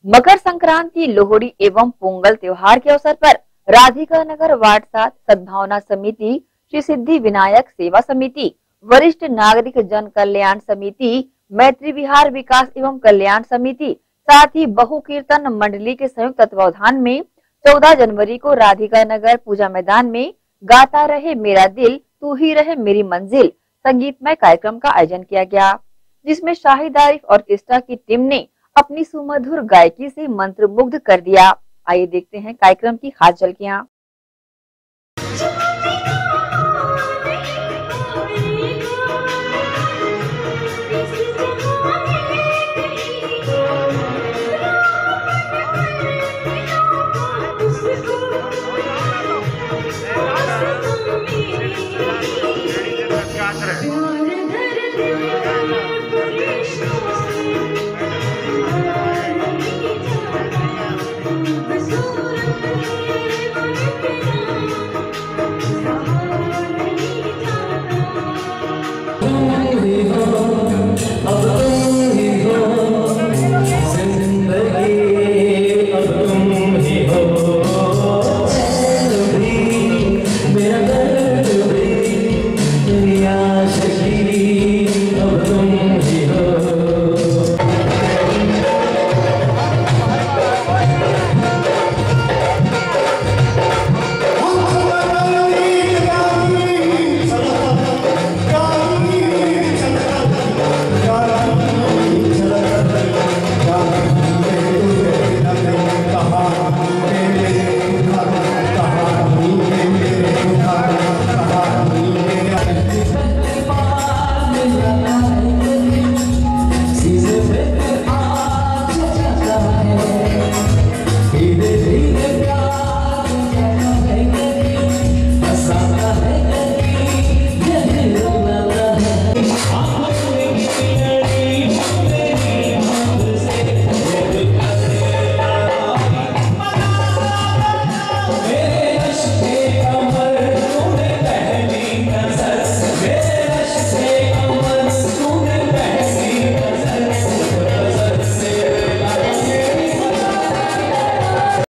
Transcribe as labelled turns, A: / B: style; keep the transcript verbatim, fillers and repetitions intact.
A: मकर संक्रांति, लोहड़ी एवं पोंगल त्योहार के अवसर पर राधिका नगर वार्ड सात सद्भावना समिति, श्री सिद्धि विनायक सेवा समिति, वरिष्ठ नागरिक जन कल्याण समिति, मैत्री विहार विकास एवं कल्याण समिति, साथ ही बहु कीर्तन मंडली के संयुक्त तत्वावधान में चौदह जनवरी को राधिका नगर पूजा मैदान में गाता रहे मेरा दिल तू ही रहे मेरी मंजिल संगीतमय कार्यक्रम का आयोजन किया गया, जिसमें शाहिद आरिफ ऑर्केस्ट्रा की टीम ने अपनी सुमधुर गायकी से मंत्रमुग्ध कर दिया। आइए देखते हैं कार्यक्रम की खास झलकियां।